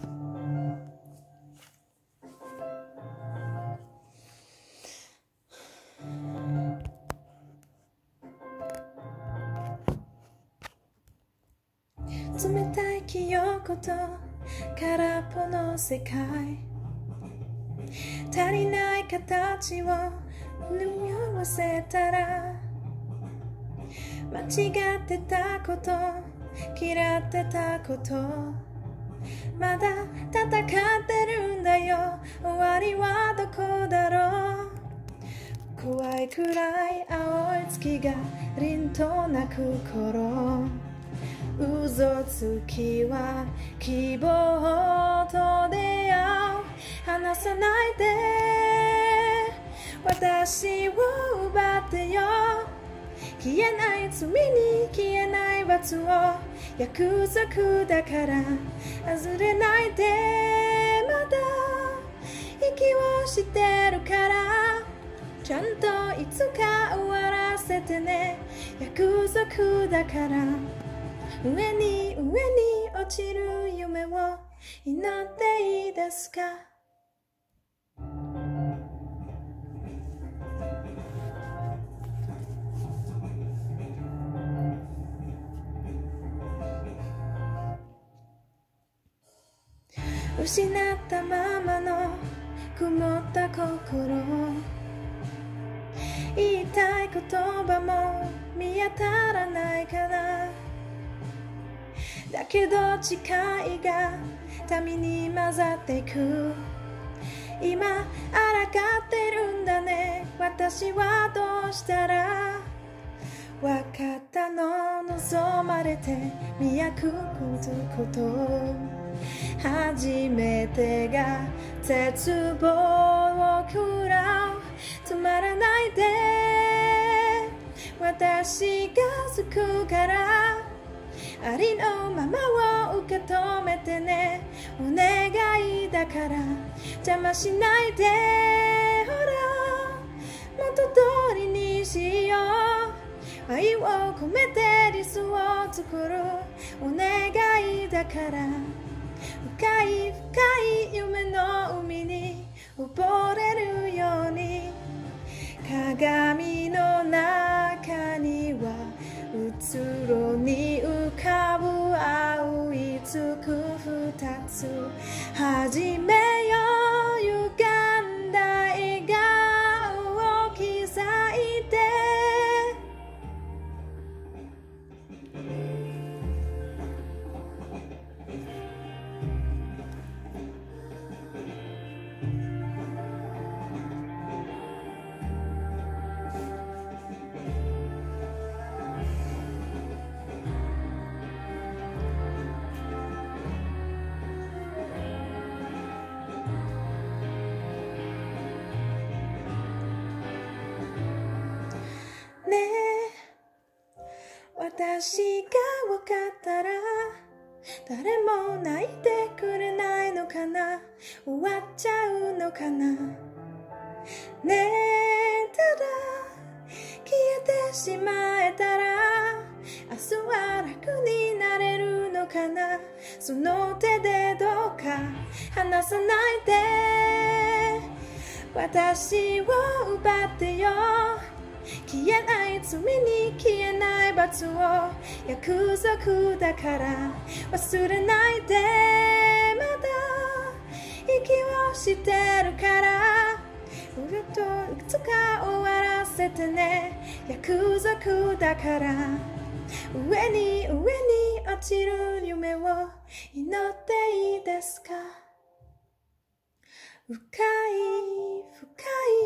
冷たい記憶と空っぽの世界、足りない形を縫い合わせたら、間違ってたこと、嫌ってたこと、まだ戦ってるんだよ。終わりはどこだろう。怖いくらい青い月が凛と泣く頃、嘘つきは希望と出会う。離さないで私を奪ってよ。消えない罪に消えない罰を約束だから外れないで。まだ息をしてるからちゃんといつか終わらせてね。約束だから上に落ちる夢を祈っていいですか。失ったままの曇った心、言いたい言葉も見当たらないかな。だけど誓いが民に混ざっていく。今抗ってるんだね。私はどうしたら分かったの。望まれて都こと、初めてが絶望を食らう。止まらないで私が救うから、ありのままを受け止めてね。お願いだから邪魔しないで。ほら元通りにしよう。愛を込めて理想を作る。お願いだから深い深い夢の海に溺れるように。鏡の中にはうつろに浮かぶ青い月二つ。始めよう歪んだ笑顔を刻いで。ねえ、私が分かったら誰も泣いてくれないのかな。終わっちゃうのかな。ねえ、ただ消えてしまえたら明日は楽になれるのかな。その手でどうか離さないで私を奪ってよ。消えない罪に消えない罰を約束だから忘れないで。まだ息をしてるから俺といつか終わらせてね。約束だから上に落ちる夢を祈っていいですか。深い深い